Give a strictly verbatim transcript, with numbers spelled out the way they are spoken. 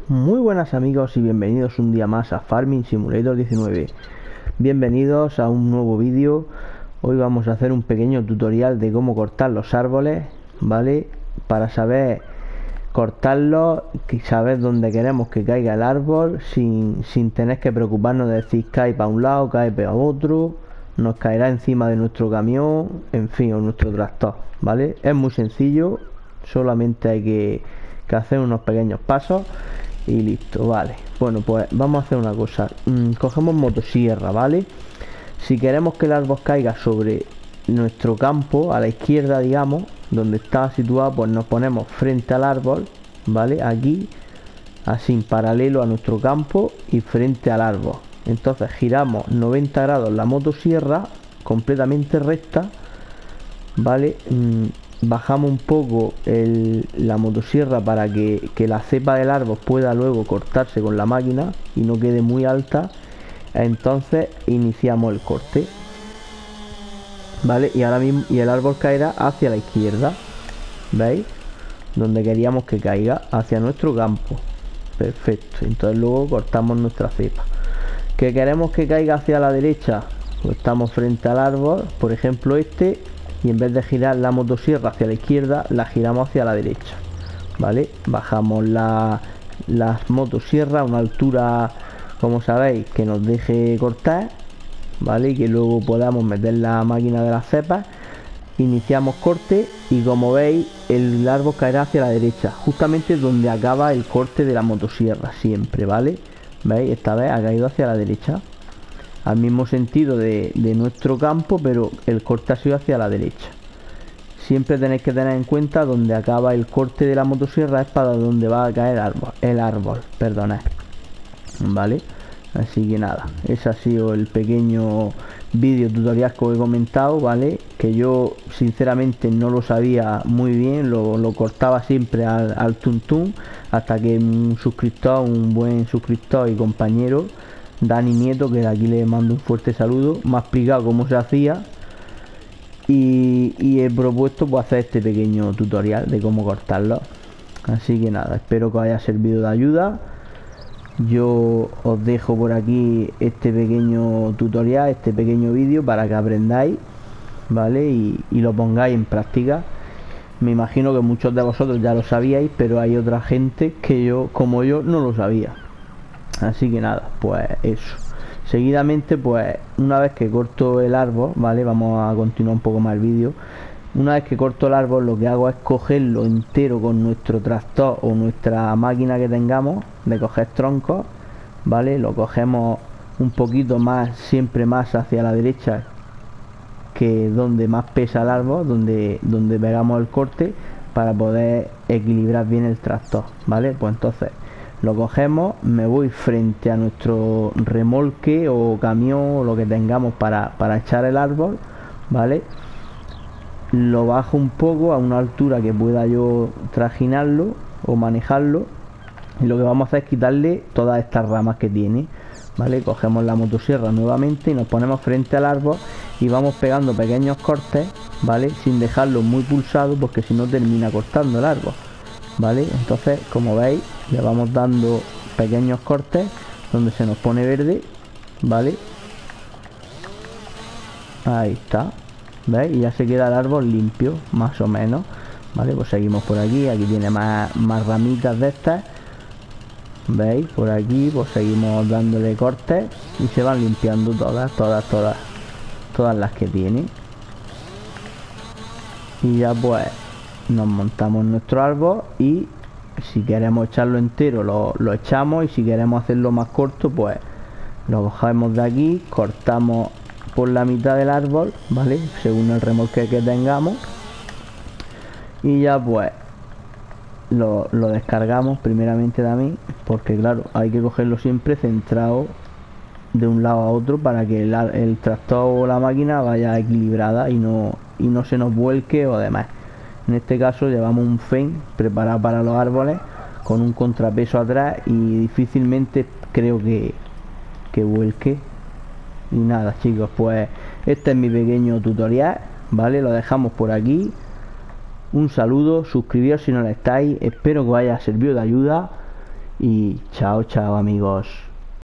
Muy buenas amigos y bienvenidos un día más a Farming Simulator diecinueve. Bienvenidos a un nuevo vídeo. Hoy vamos a hacer un pequeño tutorial de cómo cortar los árboles, ¿vale? Para saber cortarlos, saber dónde queremos que caiga el árbol sin, sin tener que preocuparnos de decir cae para un lado, cae para otro, nos caerá encima de nuestro camión, en fin, o nuestro tractor, ¿vale? Es muy sencillo, solamente hay que, que hacer unos pequeños pasos y listo. Vale, bueno, pues vamos a hacer una cosa. mm, cogemos motosierra, ¿vale? Si queremos que el árbol caiga sobre nuestro campo, a la izquierda, digamos, donde está situado, pues nos ponemos frente al árbol, ¿vale? Aquí, así en paralelo a nuestro campo y frente al árbol. Entonces giramos noventa grados la motosierra completamente recta, ¿vale? mm, Bajamos un poco el, la motosierra para que, que la cepa del árbol pueda luego cortarse con la máquina y no quede muy alta. Entonces iniciamos el corte, vale, y ahora mismo y el árbol caerá hacia la izquierda, ¿veis? Donde queríamos que caiga, hacia nuestro campo. Perfecto, entonces luego cortamos nuestra cepa. Que queremos que caiga hacia la derecha, pues estamos frente al árbol, por ejemplo este, y en vez de girar la motosierra hacia la izquierda, la giramos hacia la derecha, ¿vale? Bajamos la, las motosierras a una altura, como sabéis, que nos deje cortar, ¿vale? Y que luego podamos meter la máquina de las cepas. Iniciamos corte y como veis el árbol caerá hacia la derecha, justamente donde acaba el corte de la motosierra siempre, ¿vale? ¿Veis? Esta vez ha caído hacia la derecha, al mismo sentido de, de nuestro campo, pero el corte ha sido hacia la derecha. Siempre tenéis que tener en cuenta donde acaba el corte de la motosierra es para donde va a caer el árbol, el árbol, perdonad, ¿vale? Así que nada, ese ha sido el pequeño vídeo tutorial que os he comentado, ¿vale? Que yo sinceramente no lo sabía muy bien, lo, lo cortaba siempre al, al tuntún, hasta que un suscriptor, un buen suscriptor y compañero, Dani Nieto, que de aquí le mando un fuerte saludo, me ha explicado cómo se hacía y, y he propuesto pues hacer este pequeño tutorial de cómo cortarlo. Así que nada, espero que os haya servido de ayuda. Yo os dejo por aquí este pequeño tutorial, este pequeño vídeo para que aprendáis, ¿vale? Y, y lo pongáis en práctica. Me imagino que muchos de vosotros ya lo sabíais, pero hay otra gente que yo, como yo, no lo sabía. Así que nada, pues eso. Seguidamente, pues una vez que corto el árbol, ¿vale? Vamos a continuar un poco más el vídeo. Una vez que corto el árbol, lo que hago es cogerlo entero con nuestro tractor o nuestra máquina que tengamos de coger troncos, ¿vale? Lo cogemos un poquito más, siempre más hacia la derecha, que donde más pesa el árbol, donde, donde pegamos el corte, para poder equilibrar bien el tractor, ¿vale? Pues entonces lo cogemos, me voy frente a nuestro remolque o camión o lo que tengamos para, para echar el árbol, ¿vale? Lo bajo un poco a una altura que pueda yo trajinarlo o manejarlo, y lo que vamos a hacer es quitarle todas estas ramas que tiene, ¿vale? Cogemos la motosierra nuevamente y nos ponemos frente al árbol y vamos pegando pequeños cortes, ¿vale? Sin dejarlo muy pulsado, porque si no termina cortando el árbol, ¿vale? Entonces, como veis, le vamos dando pequeños cortes donde se nos pone verde, ¿vale? Ahí está, ¿veis? Y ya se queda el árbol limpio, más o menos, ¿vale? Pues seguimos por aquí, aquí tiene más, más ramitas de estas, ¿veis? Por aquí, pues seguimos dándole cortes y se van limpiando todas, todas, todas, todas las que tiene. Y ya pues nos montamos nuestro árbol y si queremos echarlo entero lo, lo echamos, y si queremos hacerlo más corto pues lo cogemos de aquí, cortamos por la mitad del árbol, ¿vale? Según el remolque que tengamos, y ya pues lo, lo descargamos primeramente también, porque claro, hay que cogerlo siempre centrado de un lado a otro para que el, el tractor o la máquina vaya equilibrada y no, y no se nos vuelque o demás. En este caso llevamos un fen preparado para los árboles con un contrapeso atrás y difícilmente creo que, que vuelque. Y nada chicos, pues este es mi pequeño tutorial, ¿vale? Lo dejamos por aquí. Un saludo, suscribíos si no lo estáis, espero que os haya servido de ayuda y chao chao amigos.